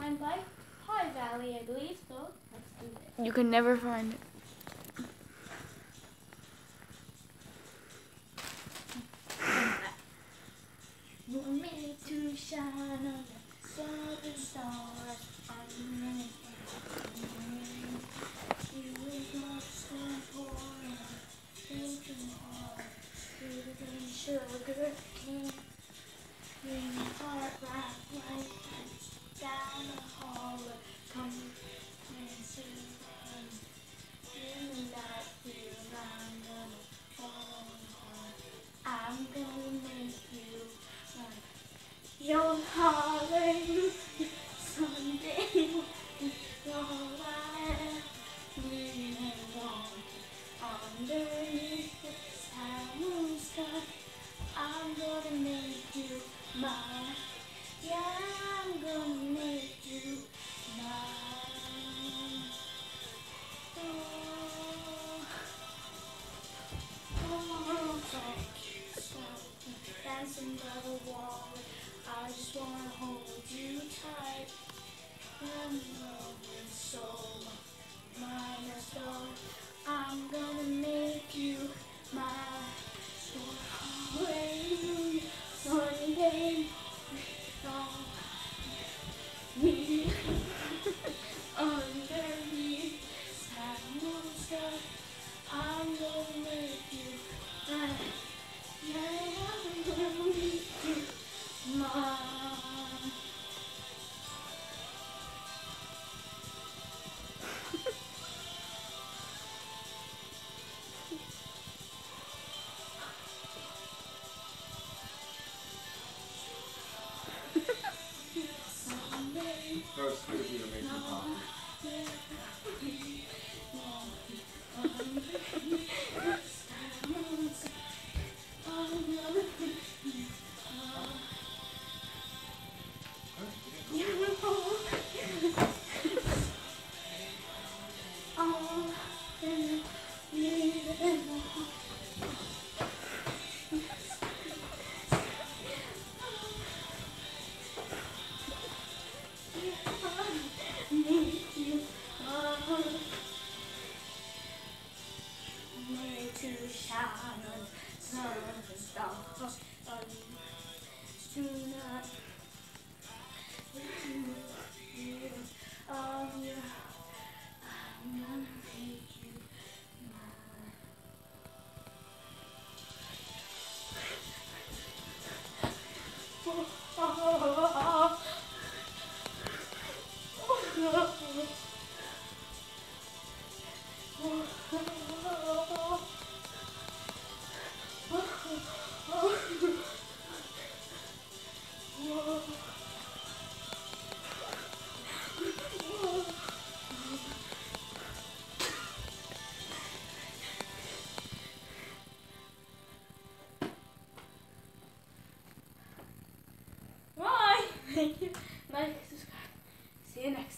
find by High Valley, I believe. So let's do this. You can never find it. We're made to shine under southern stars. You is not so important. Thinking hard. Sweeter than sugar cane. Bring your heart right down the hall. Come and see me. In the night, feel I'm gonna fall apart. I'm gonna make you mine. Your hallelujah someday. All I really want underneath the silent sky. I'm gonna make you mine. Yeah, I'm gonna make you mine. Oh, dancing by the wall. I just wanna hold you tight. And love is so mine as well. I'm gonna make you mine. Hallelujah, sunny day. Me underneath silent sky. I'm gonna make you mine. Yeah, I'm gonna make you mine. No, it's good of you to make some coffee. To shine on sun and stars tonight. Oh yeah, I'm gonna make you mine. Bye. Thank you. Like, subscribe. See you next time.